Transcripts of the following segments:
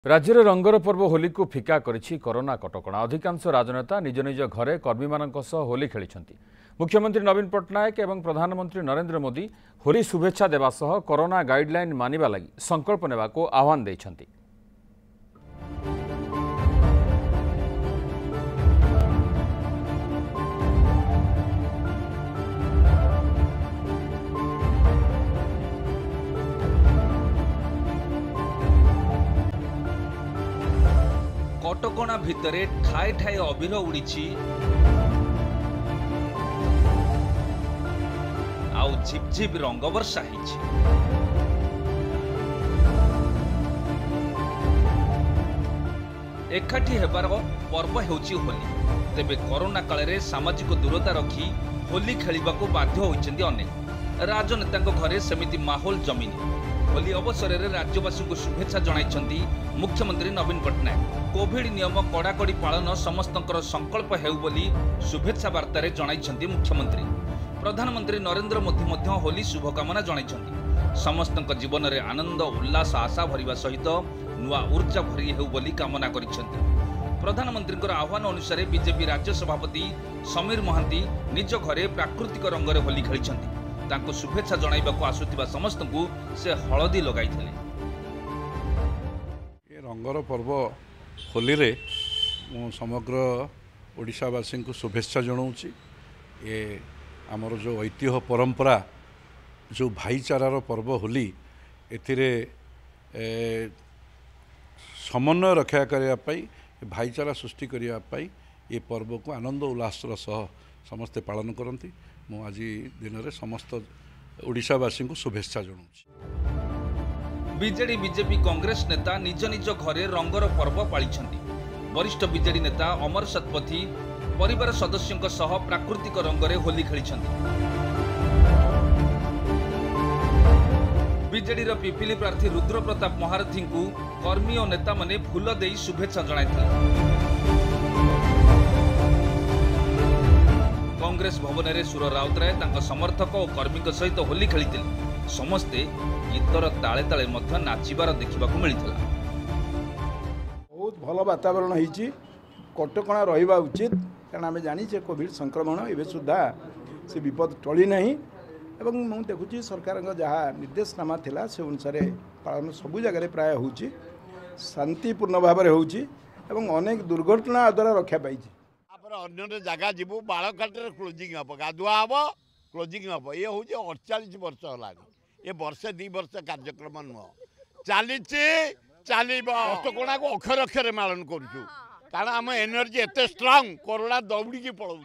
राज्य में रंगर पर्व होली को फिका करिछि कोरोना कटकणा। अधिकांश राजनेता निज निज घरे कर्मी मानक सह होली खेलिछंती। मुख्यमंत्री नवीन पट्टनायक एवं प्रधानमंत्री नरेंद्र मोदी होली शुभेच्छा देवा सह कोरोना गाइडलाइन मानिबा लागि संकल्प नेबा को आह्वान दैछंती। कटकणा भितरे ठाए ठाए अबीर उड़ी आउ झिपझिप रंग वर्षा होइछि। एकाठी हेबार पर्व हेउछि होली। तेबे कोरोना काल रे सामाजिक दूरता रखी होली खेलिबाकू बाध्य होइछन्ती अनेक। राजनेतांक घरे सेमिति माहौल जमिनी। होली अवसर में राज्यवासी को शुभेच्छा जणाइछन्ती मुख्यमंत्री नवीन पट्टनायक। कोविड नियम कड़ाकड़ी पालन समस्तंकर संकल्प हेउ बोली शुभेच्छा वार्तारे जणाइछन्ती मुख्यमंत्री। प्रधानमंत्री नरेंद्र मोदी मध्य होली शुभकामना जणाइछन्ती। समस्तंक जीवन में आनंद उल्लास आशा भरिबा सहित नुआ ऊर्जा भरी हेउ बोली कामना करिछन्ती। प्रधानमंत्री आह्वान अनुसार बीजेपी राज्य सभापति समीर महांती निज घरे प्राकृतिक रंगरे होली खेलिछन्ती। तांको शुभेच्छा जणाइबाकू आसुथिबा समस्तंकू से हलदी लगाइथिले। ए रंगर पर्व होली रे समग्र ओडिशावासी को शुभेच्छा जनाऊँगी। ये आमर जो ऐतिह्य परंपरा जो भाईचारार पर्व होली एथिरे समन्वय रक्षा करने भाईचारा सृष्टि करने ये पर्व को आनंद उल्लासर सह समस्ते पालन करती। मु आज दिन में समस्त ओडिशावासी को शुभेच्छा जनाऊँ। बीजेडी बीजेपी कांग्रेस नेता निज निज घरे रंगर पर्व पालिछन्ती। वरिष्ठ बीजेडी नेता अमर शतपथी परिवार सदस्यों सह प्राकृतिक रंगरे होली खेलिछन्ती। बीजेडी पिपिली प्रार्थी रुद्र प्रताप महारथी को कर्मी और नेता माने फूल देई शुभेच्छा जणाइथिले। कांग्रेस भवन में सुर राउतराय तांका समर्थक और कर्मी सहित होली खेलिथिले। समस्ते गीतर ताले ताले मध्य नाचिबार देखिबाकू मिलिथिला। बहुत भल वातावरण होइछि। कटकणा रहिबा उचित कारण आम जानी कोविड संक्रमण एवं सुधा से विपद टली नहीं। एवं मुझे देखुची सरकार जहाँ निर्देशनामा थिला से अनुसार पालन सबू जगह प्राय होउछि। शांतिपूर्ण भाव में होउछि एवं अनेक दुर्घटना द्वारा रक्षा पाई। अन्य जगह जीवु बाड़घाटे क्लोजिंग हम गाधुआ हम क्लोजिंग हम ये हूँ 48 वर्ष है। ये वर्षे 2 वर्ष कार्यक्रम नुह चली कटकणा को अक्षर अक्षर पालन करुँ कारण आम एनर्जी एत स्ट्रांग कोरोना दौड़ी पड़ू।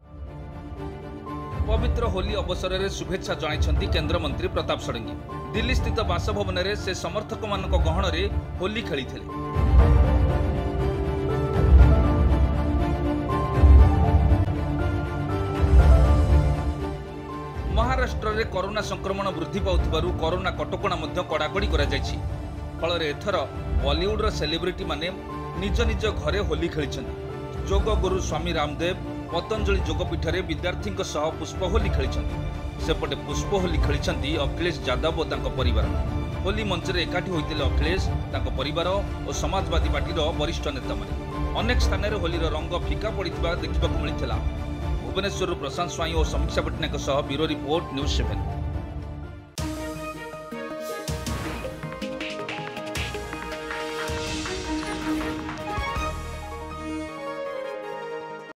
पवित्र होली अवसर में शुभेच्छा जणाइछन्ती केंद्रमंत्री प्रताप षडंगी। दिल्ली स्थित बासभवन में से समर्थक मानक गहन में होली खेलिथिले। महाराष्ट्र में कोरोना संक्रमण वृद्धि पाउथिबारु कोरोना कटकणा मध्य कड़ाकड़ी करा जायछि। फल एथर बॉलीवुड सेलिब्रिटी माने निज निज घरे होली खेलिछन्ती। जोग गुरु स्वामी रामदेव पतंजलि योगपीठ में विद्यार्थी सह पुष्प होली खेलिछन्ती। सेपटे पुष्प होली खेलिछन्ती अखिलेश यादव और तांको परिवार। होली मंच रे एकाठी होइतिले अखिलेश तांको परिवार और समाजवादी पार्टी वरिष्ठ नेता माने। अनेक स्थान में होली रंग फिका पड़िथिबा देखिबाकू मिलिथिला। भुवनेश्वर प्रशांत स्वाई और समीक्षा पट्टनायक सह ब्यूरो रिपोर्ट न्यूज 7।